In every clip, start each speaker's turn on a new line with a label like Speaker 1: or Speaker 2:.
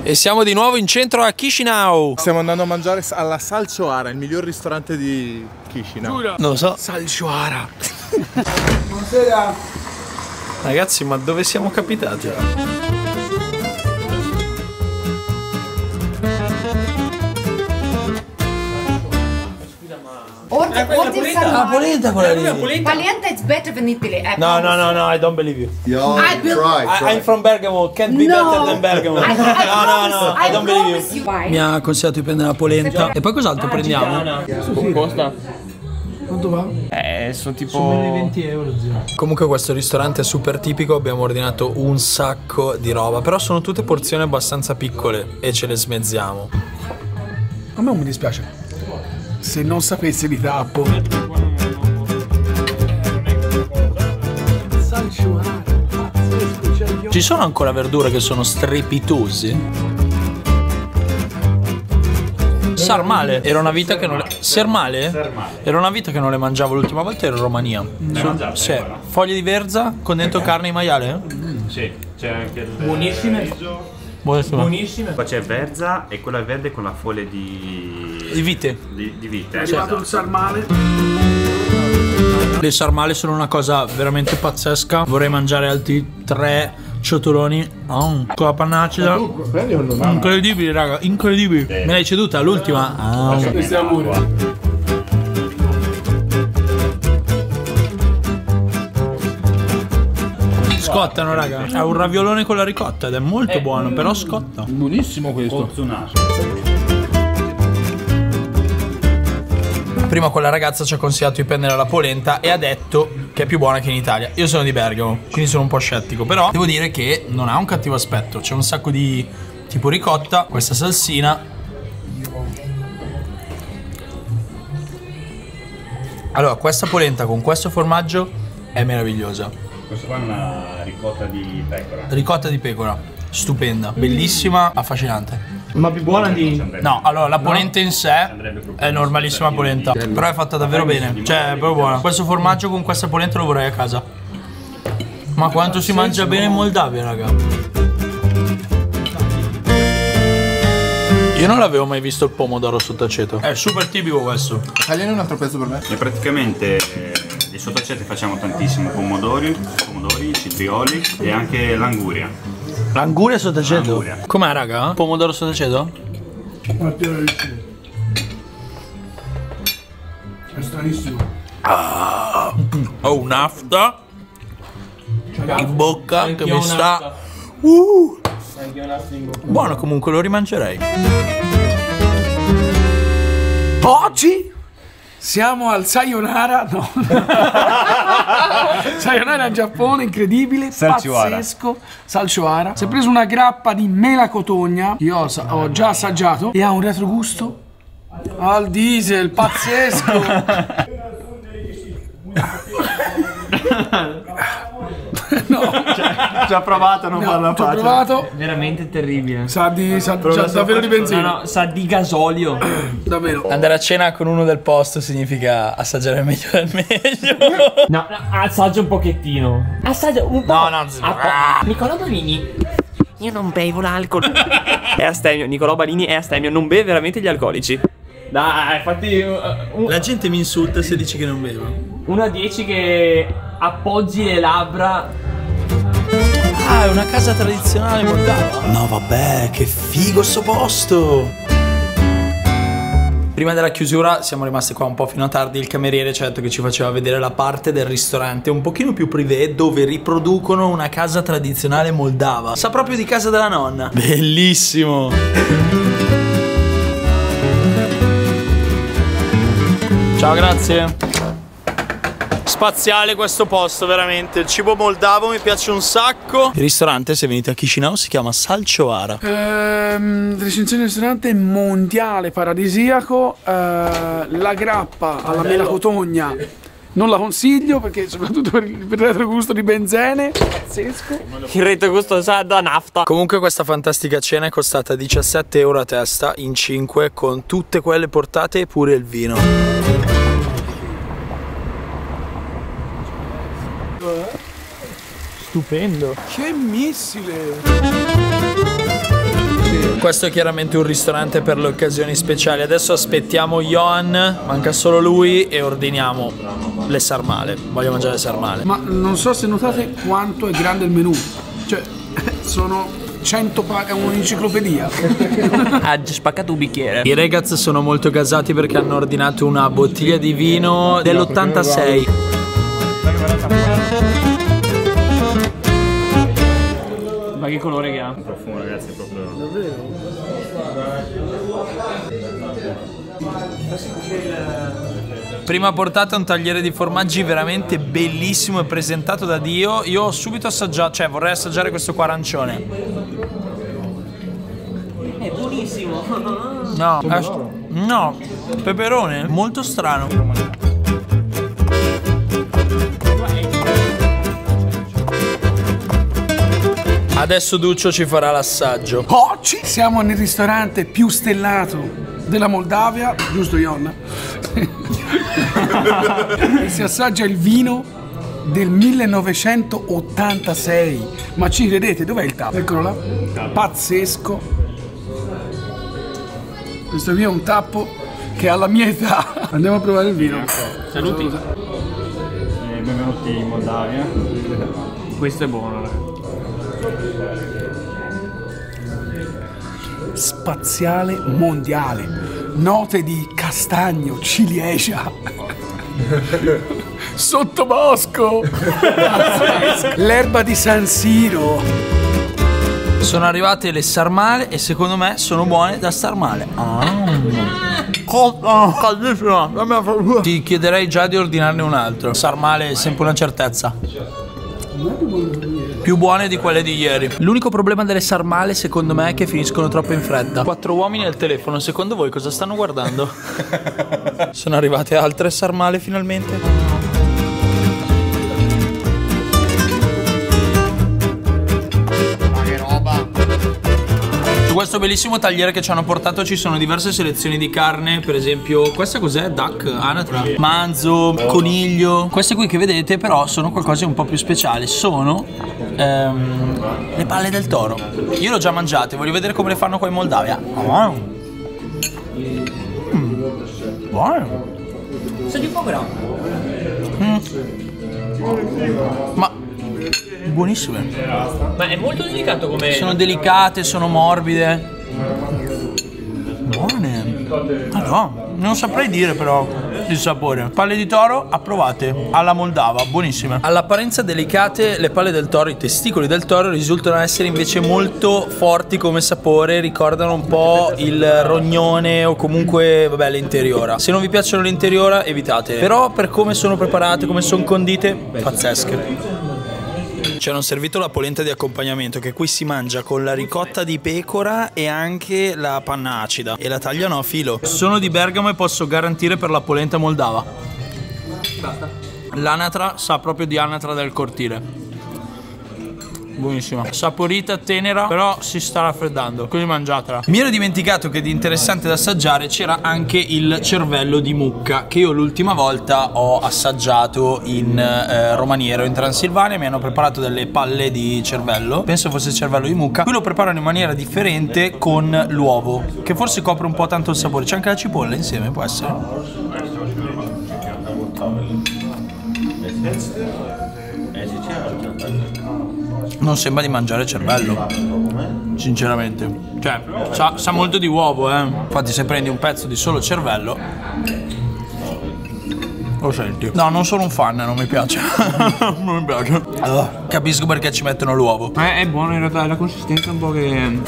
Speaker 1: E siamo di nuovo in centro a Chisinau.
Speaker 2: Stiamo andando a mangiare alla Salcioara, il miglior ristorante di Chisinau.
Speaker 1: Non lo so.
Speaker 2: Salcioara.
Speaker 3: Buonasera.
Speaker 1: Ragazzi, ma dove siamo capitati?
Speaker 4: La
Speaker 1: polenta quella lì.
Speaker 4: Polenta is better than Italy.
Speaker 1: No, I don't believe you.
Speaker 2: Try.
Speaker 1: I'm from Bergamo, can't be better than Bergamo. No, I don't believe you. Mi ha consigliato di prendere la polenta. E poi cos'altro prendiamo?
Speaker 5: Costa?
Speaker 3: Quanto va?
Speaker 5: Sono tipo
Speaker 3: 20 euro, zio.
Speaker 1: Comunque questo ristorante è super tipico, abbiamo ordinato un sacco di roba, però sono tutte porzioni abbastanza piccole e ce le smezziamo.
Speaker 3: A me non mi dispiace. Se non sapessi di tappo.
Speaker 1: Ci sono ancora verdure che sono strepitosi? Sarmale, era una vita che non le... Sermale? Era una vita che non le mangiavo, l'ultima volta ero in Romania. Sì. Foglie di verza con dentro carne di maiale?
Speaker 5: Sì, c'è anche il
Speaker 1: Buonissime.
Speaker 5: buonissime. Qua c'è verza e quella verde con la foglia di
Speaker 1: vite.
Speaker 5: Di vite.
Speaker 3: È arrivato il sarmale.
Speaker 1: Le sarmale sono una cosa veramente pazzesca. Vorrei mangiare altri 3 ciotoloni con la pannaccia. Incredibile, raga, incredibile. Me l'hai ceduta l'ultima. Scottano, raga. È un raviolone con la ricotta ed è molto buono, però scotta.
Speaker 3: Buonissimo questo.
Speaker 1: Prima quella ragazza ci ha consigliato di prendere la polenta e ha detto che è più buona che in Italia. Io sono di Bergamo, quindi sono un po' scettico, però devo dire che non ha un cattivo aspetto. C'è un sacco di tipo ricotta, questa salsina. Allora, questa polenta con questo formaggio è meravigliosa.
Speaker 5: Questo qua è una ricotta di pecora.
Speaker 1: Ricotta di pecora, stupenda, bellissima, affascinante.
Speaker 3: Ma più buona di...
Speaker 1: No, allora la polenta in sé è normalissima polenta, però è fatta davvero bene, cioè è proprio buona. Questo formaggio con questa polenta lo vorrei a casa. Ma quanto si mangia bene in Moldavia, raga. Io non l'avevo mai visto il pomodoro sott'aceto. È super tipico questo.
Speaker 2: Tagliane un altro pezzo per me.
Speaker 5: E praticamente di sott'aceto facciamo tantissimo pomodori, citrioli e anche l'anguria.
Speaker 1: L'anguria sott'aceto? Com'è, raga? Pomodoro sott'aceto?
Speaker 3: È stranissimo.
Speaker 1: Ho un'afta in bocca che mi sta... Buono comunque, lo rimangerei.
Speaker 3: Oggi siamo al Sayonara, no. Sayonara in Giappone, incredibile, pazzesco. Salcioara. Si è preso una grappa di mela cotogna, io ho già assaggiato, e ha un retrogusto al diesel, pazzesco. No,
Speaker 5: Ci ha provato a non farla
Speaker 3: ci ho provato.
Speaker 6: Veramente terribile.
Speaker 3: Sa davvero di benzina.
Speaker 6: No, sa di gasolio.
Speaker 3: Davvero.
Speaker 1: Andare a cena con uno del posto significa assaggiare meglio del meglio.
Speaker 6: No, assaggia un pochettino. Assaggia un po'.
Speaker 1: No.
Speaker 6: Nicolò Balini. Io non bevo l'alcol. È astemio. Nicolò Balini è astemio. Non beve veramente gli alcolici. Dai, infatti.
Speaker 1: La gente mi insulta se dici che non bevo.
Speaker 6: 1 a 10 che appoggi le labbra.
Speaker 1: Ah, è una casa tradizionale moldava. No, vabbè, che figo sto posto. Prima della chiusura siamo rimasti qua un po' fino a tardi. Il cameriere ci ha detto che ci faceva vedere la parte del ristorante un pochino più privé, dove riproducono una casa tradizionale moldava. Sa proprio di casa della nonna. Bellissimo. Ciao, grazie. Spaziale questo posto, veramente. Il cibo moldavo mi piace un sacco. Il ristorante, se venite a Chisinau, si chiama Salcioara.
Speaker 3: Recensione del ristorante mondiale paradisiaco. La grappa alla mela cotogna non la consiglio, perché soprattutto per il retrogusto di benzene. Pazzesco.
Speaker 6: Il retrogusto sa da nafta.
Speaker 1: Comunque questa fantastica cena è costata 17 euro a testa in 5, con tutte quelle portate e pure il vino.
Speaker 6: Stupendo.
Speaker 3: Che missile!
Speaker 2: Sì.
Speaker 1: Questo è chiaramente un ristorante per le occasioni speciali. Adesso aspettiamo Johan, manca solo lui, e ordiniamo le sarmale. Voglio mangiare le sarmale.
Speaker 3: Ma non so se notate quanto è grande il menù. Cioè, sono 100 è un'enciclopedia.
Speaker 6: Ha già spaccato un bicchiere.
Speaker 1: I ragazzi sono molto gasati perché hanno ordinato una bottiglia di vino dell'86.
Speaker 6: Ma che colore che ha?
Speaker 5: Il profumo, ragazzi, è proprio...
Speaker 1: Prima portata un tagliere di formaggi veramente bellissimo e presentato da Dio. Io ho subito assaggiato, cioè vorrei assaggiare questo qua arancione.
Speaker 6: È buonissimo.
Speaker 1: No, peperone, molto strano. Adesso Duccio ci farà l'assaggio.
Speaker 3: Oggi siamo nel ristorante più stellato della Moldavia, giusto Ionna? E si assaggia il vino del 1986. Ma ci credete? Dov'è il tappo? Eccolo là. Pazzesco. Questo qui è un tappo che ha la mia età. Andiamo a provare il vino.
Speaker 6: Saluti.
Speaker 5: Benvenuti in Moldavia.
Speaker 6: Questo è buono, ragazzi.
Speaker 3: Spaziale mondiale, note di castagno, ciliegia, sottobosco, l'erba di San Siro.
Speaker 1: Sono arrivate le sarmale e secondo me sono buone da star male. Ti chiederei già di ordinarne un altro. Sarmale è sempre una certezza. Più buone di quelle di ieri. L'unico problema delle sarmale secondo me è che finiscono troppo in fretta. 4 uomini al telefono, secondo voi cosa stanno guardando? Sono arrivate altre sarmale finalmente. Questo bellissimo tagliere che ci hanno portato ci sono diverse selezioni di carne. Per esempio questa cos'è? Duck, anatra, manzo, coniglio. Queste qui che vedete però sono qualcosa di un po' più speciale. Sono le palle del toro. Io l'ho già mangiate, voglio vedere come le fanno qua in Moldavia. Buono.
Speaker 6: Sono di povero.
Speaker 1: Ma buonissime.
Speaker 6: Ma è molto delicato come...
Speaker 1: Sono delicate, sono morbide. Buone. No, non saprei dire però il sapore. Palle di toro approvate alla moldava, buonissime. All'apparenza delicate le palle del toro, i testicoli del toro risultano essere invece molto forti come sapore, ricordano un po' il rognone o comunque vabbè l'interiora. Se non vi piacciono l'interiora evitate. Però per come sono preparate, come sono condite, pazzesche. Ci hanno servito la polenta di accompagnamento che qui si mangia con la ricotta di pecora e anche la panna acida e la tagliano a filo. Sono di Bergamo e posso garantire per la polenta moldava.
Speaker 6: Basta.
Speaker 1: L'anatra sa proprio di anatra del cortile. Buonissima, saporita, tenera, però si sta raffreddando, quindi mangiatela. Mi ero dimenticato che di interessante da assaggiare c'era anche il cervello di mucca, che io l'ultima volta ho assaggiato in Romaniera, in Transilvania. Mi hanno preparato delle palle di cervello, penso fosse cervello di mucca. Qui lo preparano in maniera differente con l'uovo, che forse copre un po' tanto il sapore. C'è anche la cipolla insieme, può essere? Non sembra di mangiare cervello, sinceramente. Cioè, sa molto di uovo, Infatti se prendi un pezzo di solo cervello lo senti. No, non sono un fan, non mi piace. Non mi piace. Allora, capisco perché ci mettono l'uovo.
Speaker 6: È buono in realtà, è la consistenza un po' che...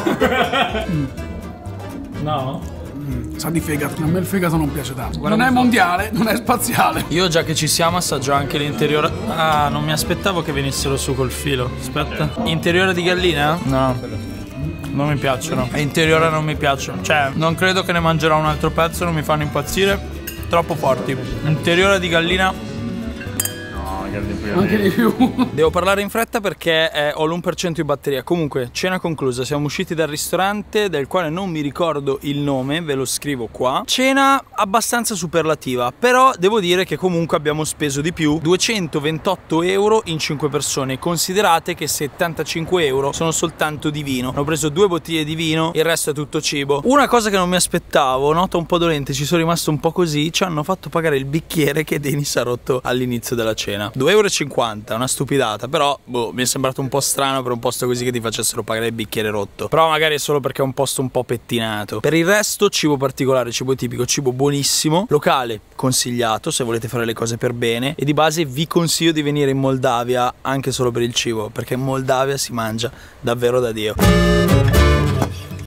Speaker 1: No?
Speaker 3: Sa di fegato, a me il fegato non piace tanto. Non è mondiale, non è spaziale.
Speaker 1: Io già che ci siamo assaggio anche l'interiore. Ah, non mi aspettavo che venissero su col filo. Aspetta. Interiore di gallina? No. Non mi piacciono. E interiore non mi piacciono. Cioè, non credo che ne mangerò un altro pezzo, non mi fanno impazzire. Troppo forti. Interiore di gallina.
Speaker 5: No, magari di più.
Speaker 3: Anche di più.
Speaker 1: Devo parlare in fretta perché ho l'1% di batteria. Comunque, cena conclusa, siamo usciti dal ristorante del quale non mi ricordo il nome, ve lo scrivo qua. Cena abbastanza superlativa, però devo dire che comunque abbiamo speso di più, 228 euro in 5 persone. Considerate che 75 euro sono soltanto di vino. Ho preso 2 bottiglie di vino, il resto è tutto cibo. Una cosa che non mi aspettavo, nota un po' dolente, ci sono rimasto un po' così, ci hanno fatto pagare il bicchiere che Denis ha rotto all'inizio della cena. 2,50 euro, una stupidata, però boh, mi è sembrato un po' strano per un posto così che ti facessero pagare il bicchiere rotto. Però magari è solo perché è un posto un po' pettinato. Per il resto cibo particolare, cibo tipico, cibo buonissimo, locale consigliato se volete fare le cose per bene, e di base vi consiglio di venire in Moldavia anche solo per il cibo, perché in Moldavia si mangia davvero da Dio.